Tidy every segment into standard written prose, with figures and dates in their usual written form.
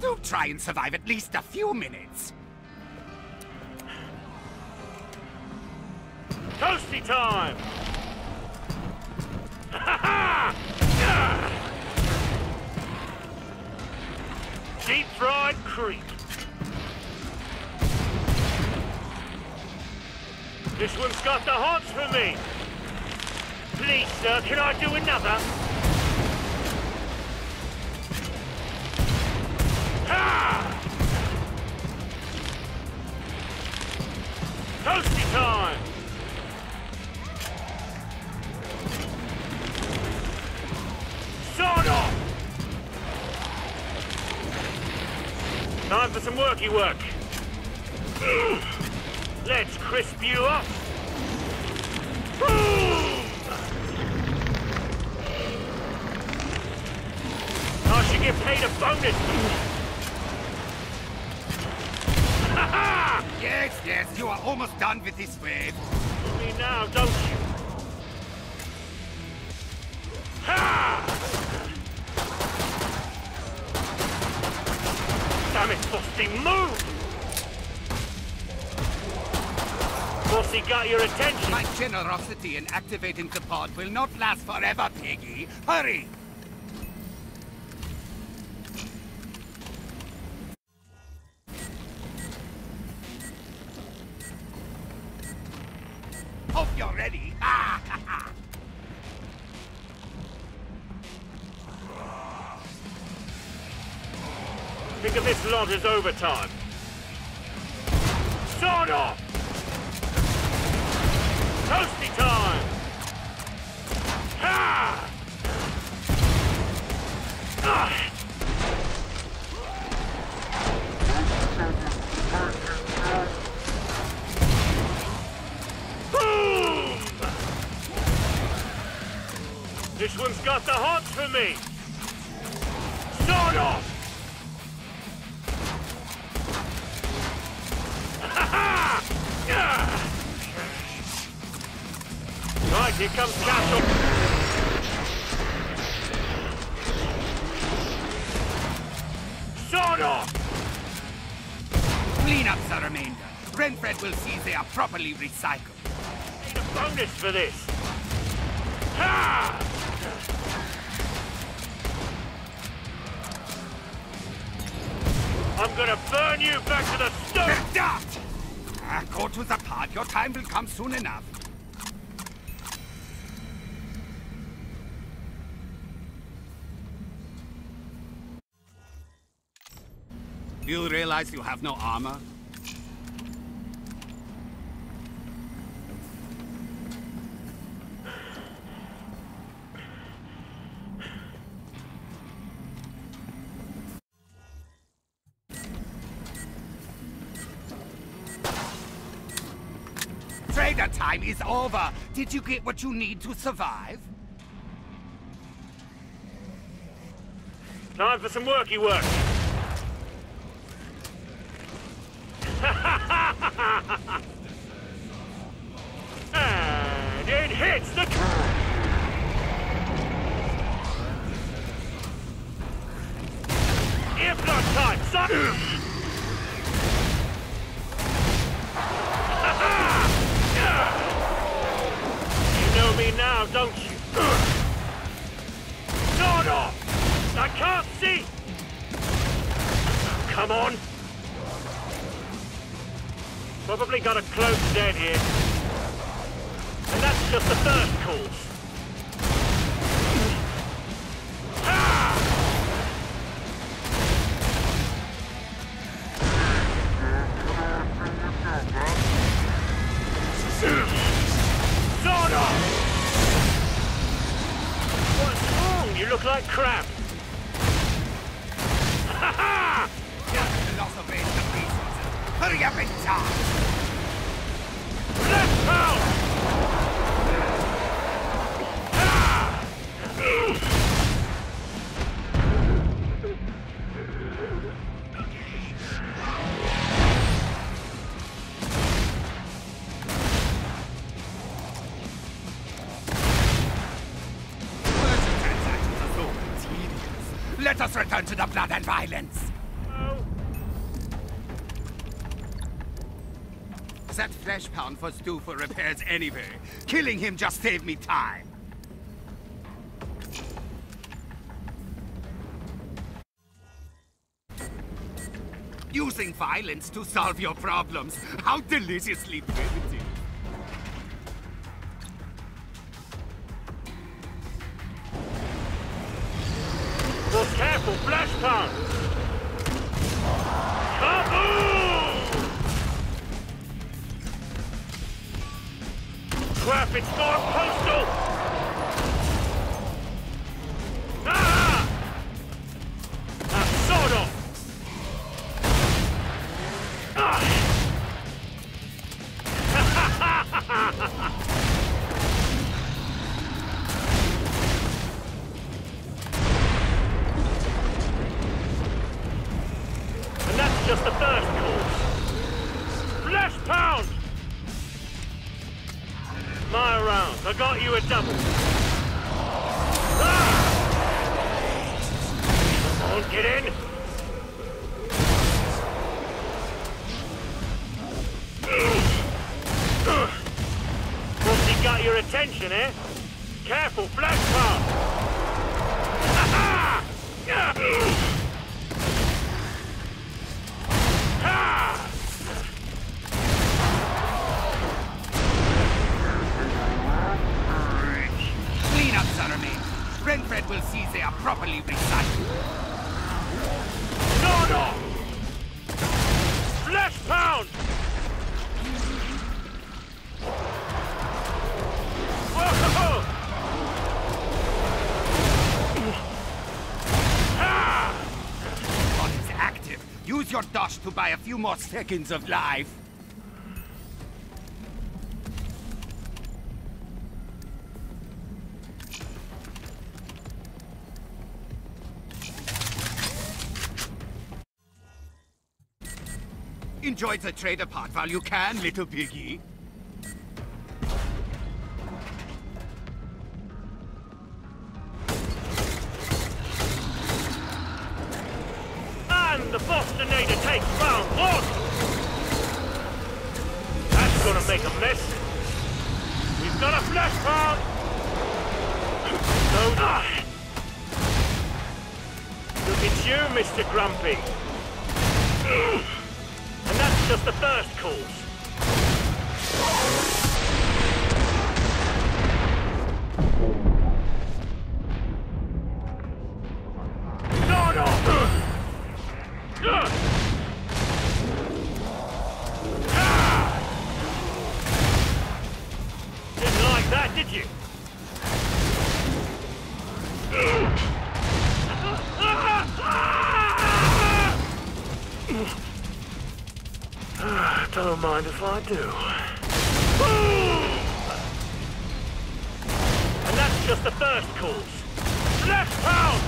Do try and survive at least a few minutes. Toasty time! Deep fried creep. This one's got the hots for me. Please, sir, can I do another? Ha! Toasty time! Sawed off! Time for some worky work. Let's crisp you up. Boom! I should get paid a bonus. Yes, yes, you are almost done with this wave. Me now, don't you? Ha! Damn it, Bossy, move! Bossy got your attention. My generosity in activating the pod will not last forever, Piggy. Hurry! Hope you're ready. Think of this lot as overtime. Sawed off! Toasty time! Ha! Ah! Boom! This one's got the hots for me. Sawed off! Right, here comes Castle. Sawed off! Clean up the remainder. Renfred will see they are properly recycled. Need a bonus for this. Ha! I'm gonna burn you back to the stove! Dart! Go to the pod. Your time will come soon enough. You realize you have no armor? Trader time is over. Did you get what you need to survive? Time for some worky work. And it hits the... If not time, son! You know me now, don't you? Sawed off! I can't see! Come on! Probably got a close dead here. And that's just the first course. Sawed off! What's wrong? You look like crap. Ha ha! Just loss of range of resources. Hurry up and charge! Left power! Let us return to the blood and violence. That flesh pound was due for repairs anyway. Killing him just saved me time. Using violence to solve your problems. How deliciously primitive. Well, careful, flesh pound! Kaboom! Crap, it's gone postal! Ah! Sort of! And that's just the first course. Flesh pound! My round, I got you a double. Ah! Come on, get in! Once he got your attention, eh? Careful, flesh pound! Ha-ha! Clean up, Zermain. Renfred will see they are properly recycled. No, no! Flesh pound! Whoa! God is active. Use your dash to buy a few more seconds of life. Enjoy the trader part while you can, little piggy. And the Bostonator takes round one! That's gonna make a mess. We've got a flesh pound! Look at you, Mr. Grumpy. And that's just the first course. No, no! Didn't like that, did you? Don't mind if I do. Boom! And that's just the first course. Flesh pound!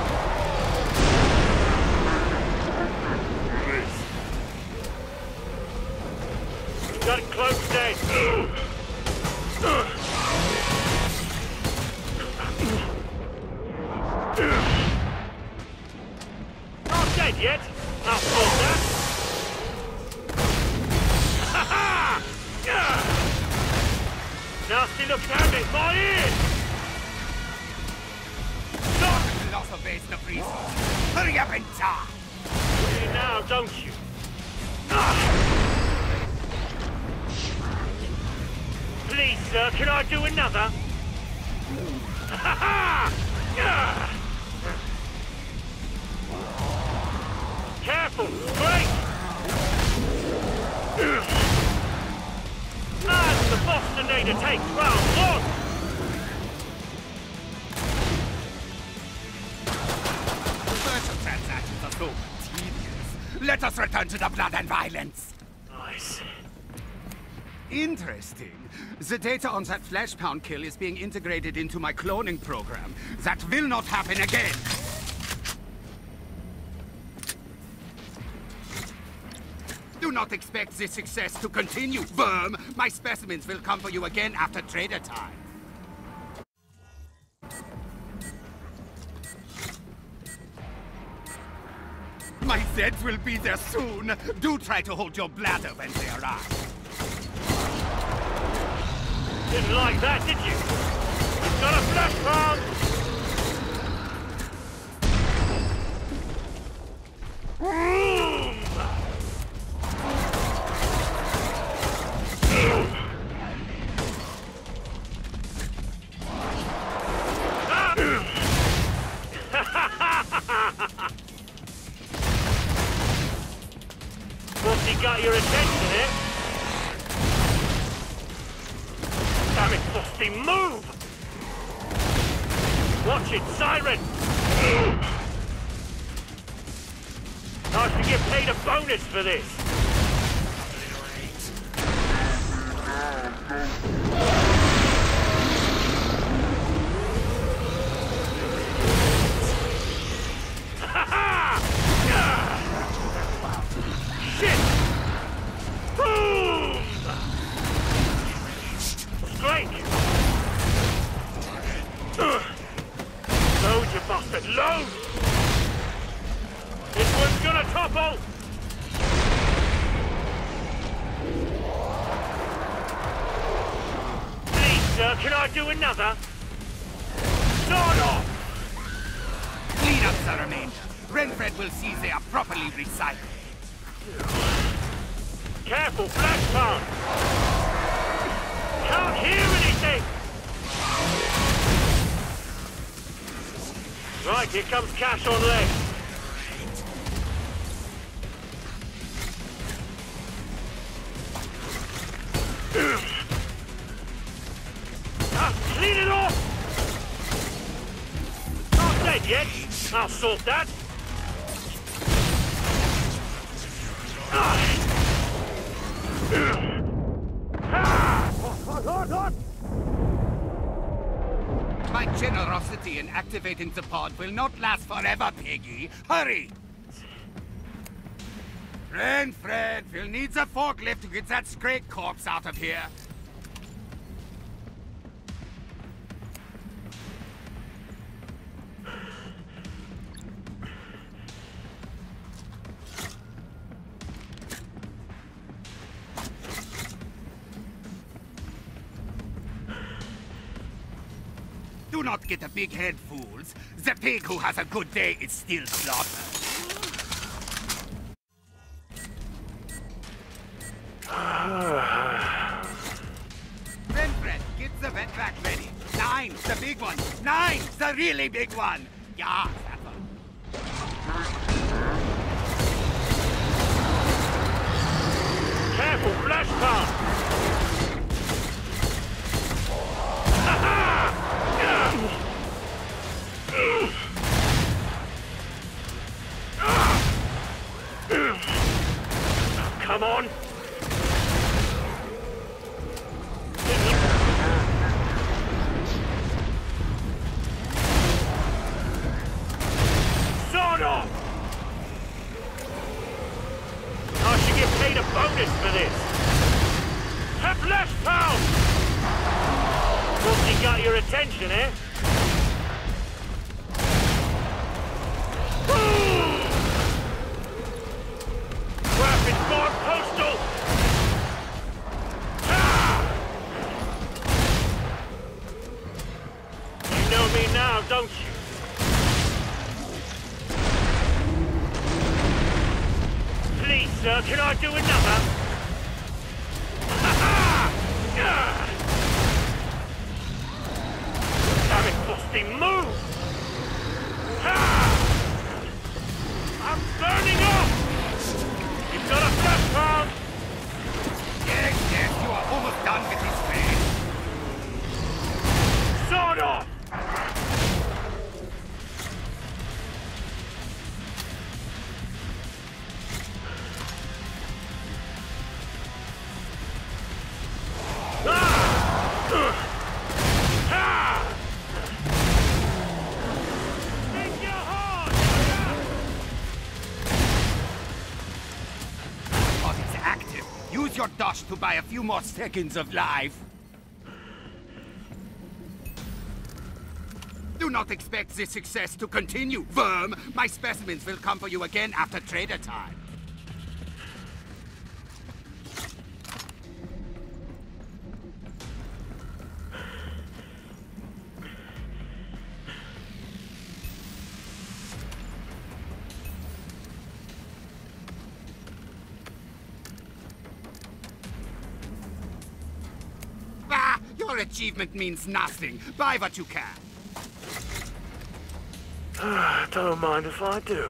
Got close dead. Not dead yet. I'll hold that. Nasty looking at it, my ears! Stop! Loss of base the priest. Hurry up and die! You now, don't you? Please, sir, can I do another? Careful! Great! And the Bostonator takes round one! Commercial transactions are so tedious. Let us return to the blood and violence. Nice. Interesting. The data on that flesh pound kill is being integrated into my cloning program. That will not happen again. Do not expect this success to continue, worm. My specimens will come for you again after trader time. My Zeds will be there soon. Do try to hold your bladder when they arrive. Didn't like that, did you? You've got a flash bomb! Once he got your attention, eh? Damn it, Frosty, move! Watch it, Siren! I should get paid a bonus for this. Shit! Boom! Strike! Load, you bastard, load! This one's gonna topple! Please, sir, can I do another? Sort off! Clean up the remainder. Renfred will see they are properly recycled. Careful, flash pan! Can't hear anything! Right, here comes Cash on legs. Clean it off! Not dead yet. I'll sort that. My generosity in activating the pod will not last forever, Piggy. Hurry! Renfred, we'll need the forklift to get that stray corpse out of here. Do not get a big head, fools. The pig who has a good day is still slaughtered. Renfred, get the vet vac ready. 9, the big one. 9, the really big one. Yeah, that one. Careful, flash pan! Come on! Sort off! I should get paid a bonus for this. Have less pound! Once he got your attention, eh? Rapid Ford Postal! Ah! You know me now, don't you? Please, sir, can I do another? Damn it, Frosty, move! I'm burning up! You've got a flash pan! Yes, yes, you are almost done with this man. Sword off! Use your dash to buy a few more seconds of life. Do not expect this success to continue, Worm. My specimens will come for you again after trader time. Your achievement means nothing. Buy what you can. Don't mind if I do.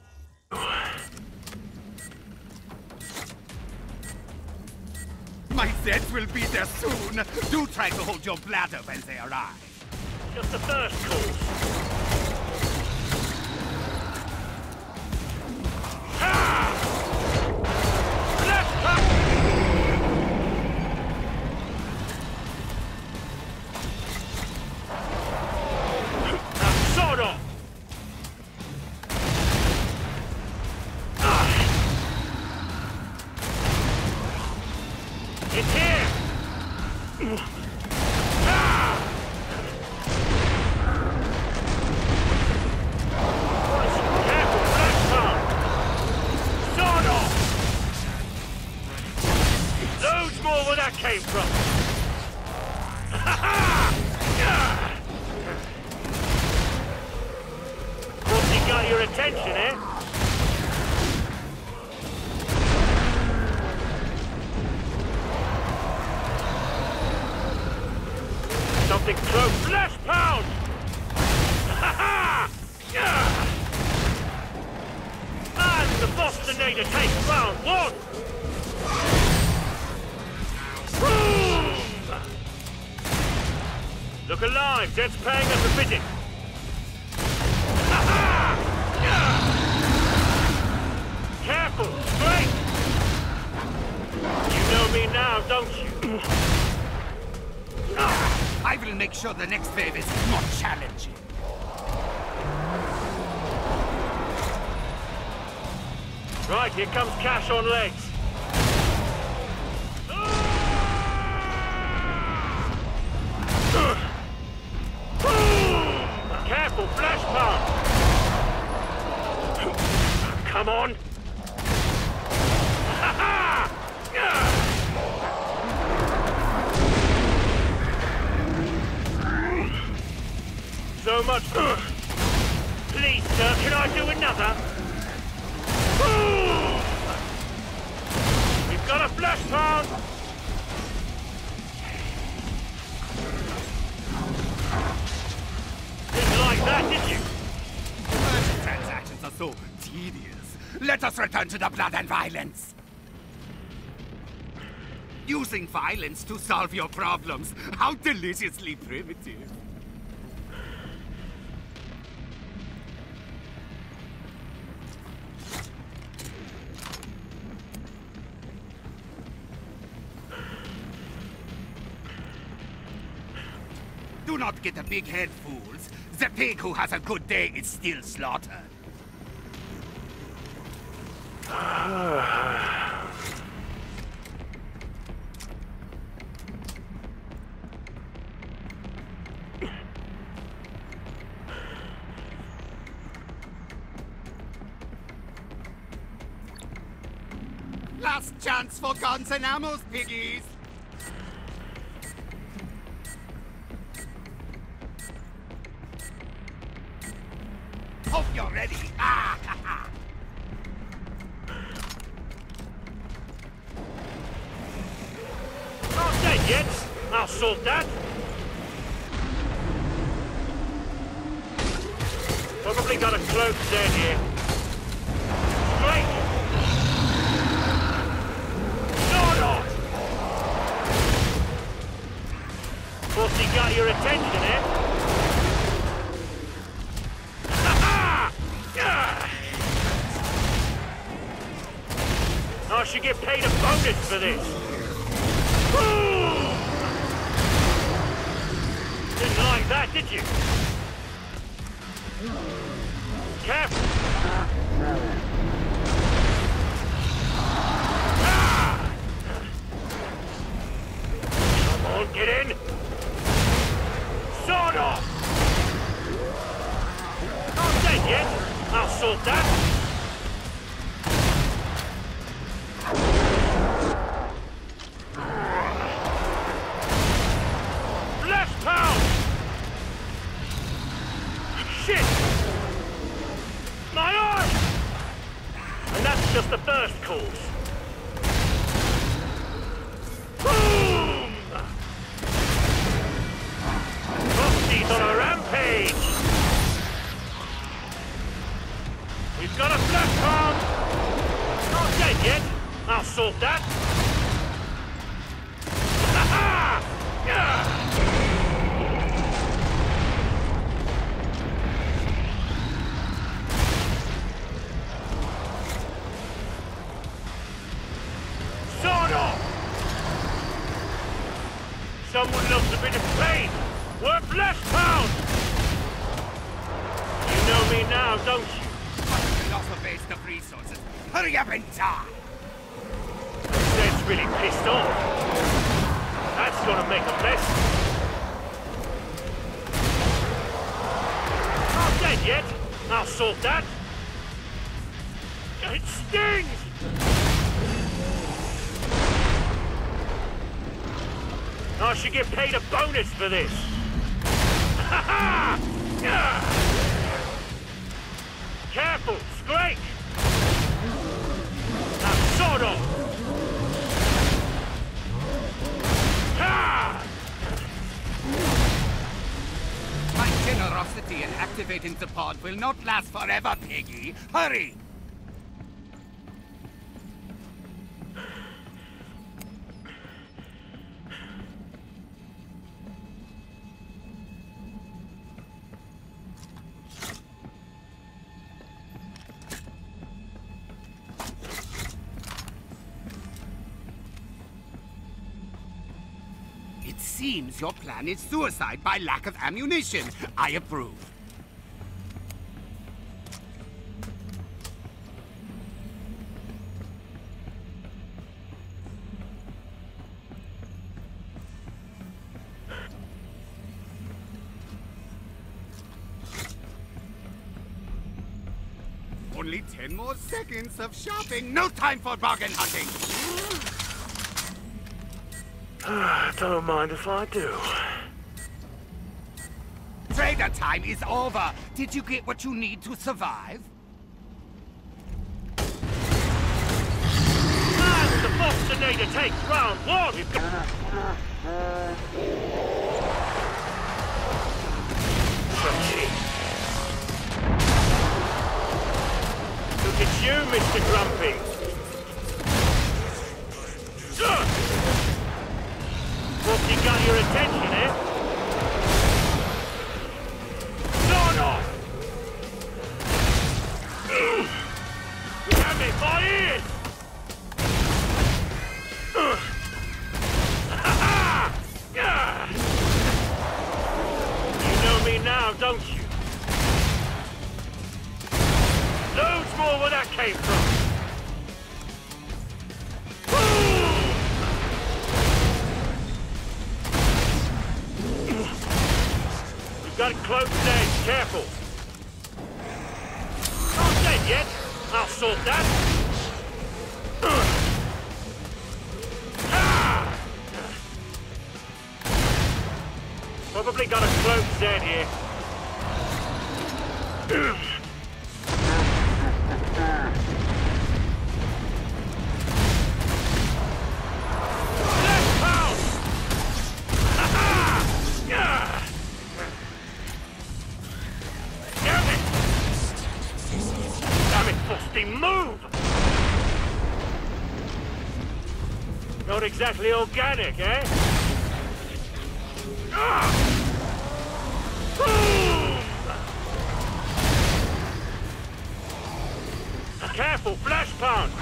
My Zeds will be there soon. Do try to hold your bladder when they arrive. Just the first course. Came from. Once he got your attention, eh? Something close. Flesh pound! And the Bostonator takes round one! Look alive, Zed's paying us a visit. Careful, straight! You know me now, don't you? I will make sure the next wave is more challenging. Right, here comes Cash on legs. Careful, flash palm! Come on! So much. Please, sir, can I do another? We've got a flash palm! That, did you? Merchant transactions are so tedious. Let us return to the blood and violence. Using violence to solve your problems. How deliciously primitive. Do not get a big head, fools. The pig who has a good day is still slaughtered. Last chance for guns and ammo, piggies! Hope you're ready. Ah, ha, ha. Not dead yet. I'll sort that. Probably got a cloak dead here. Straight. No. Force he got your attention, eh? I should get paid a bonus for this. Didn't like that, did you? Careful. Come on, get in. Sword off. Not dead yet. I'll sort that. Shit! My eye! And that's just the first course. Boom! on a rampage! We've got a flash bomb! Not dead yet. I'll sort that. Ha-ha! Sword off! Someone loves a bit of pain. We're flesh pound! You know me now, don't you? Loss of waste of resources. Hurry up and die! Zed's really pissed off. That's gonna make a mess. Not dead yet. I'll sort that. It stings! I should get paid a bonus for this. Ha ha! Careful, Scrake! Now, sword off! My generosity in activating the pod will not last forever, Piggy. Hurry! It seems your plan is suicide by lack of ammunition. I approve. Only 10 more seconds of shopping. No time for bargain hunting. Don't mind if I do. Trader time is over. Did you get what you need to survive? And the Boxinator takes round one. We've got... Look at you, Mr. Grumpy. What's he got your attention, eh? Sword off! Damn it, my ears! You know me now, don't you? Loads more where that came from. Got cloaked dead, careful. Not dead yet. I'll sort that. Probably got a cloaked Zed here. Move! Not exactly organic, eh? Boom! Careful, flash pound!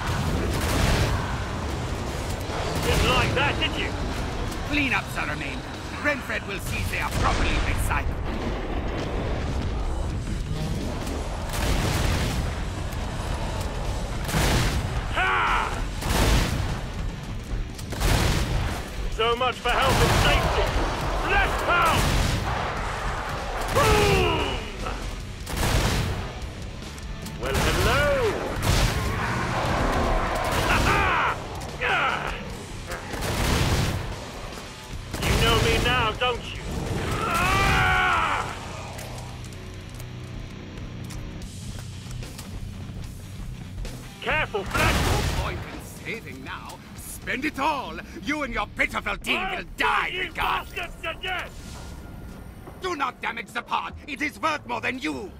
Didn't like that, did you? Clean up, Sir Remain. Renfred will see they are properly recycled. So much for health and safety. Flash pound! Boom! Well, hello! You know me now, don't you? Careful, Flash! No point in saving now. Spend it all! You and your pitiful team will die regardless! Do not damage the pod! It is worth more than you!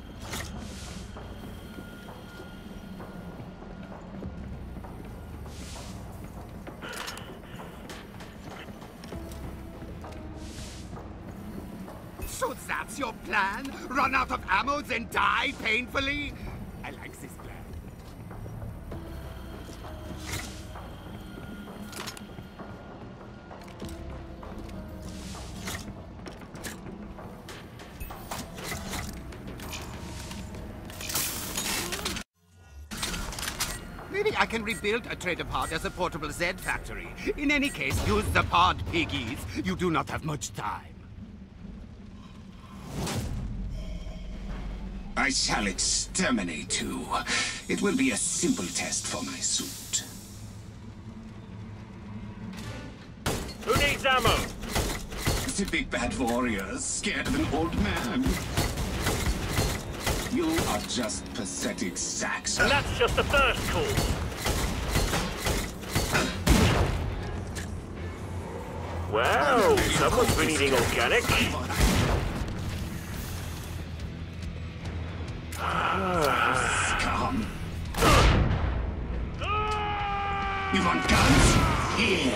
So that's your plan? Run out of ammo, then die painfully? I like this plan. Maybe I can rebuild a trader pod as a portable Z factory. In any case, use the pod, piggies. You do not have much time. I shall exterminate you. It will be a simple test for my suit. Who needs ammo? The big bad warriors, scared of an old man. You are just pathetic sacks. And that's just the first call. Well, someone's been eating organic. Scum. You want guns? Here.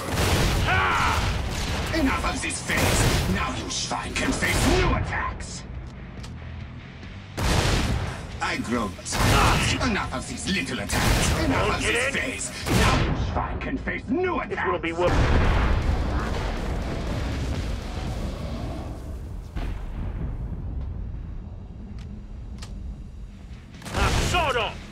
Enough of this phase. Now you Schwein can face new attacks. I grow tired. Enough of these little attacks. Enough of this phase. Now you Schwein can face new attacks. This will be worth. Sort of.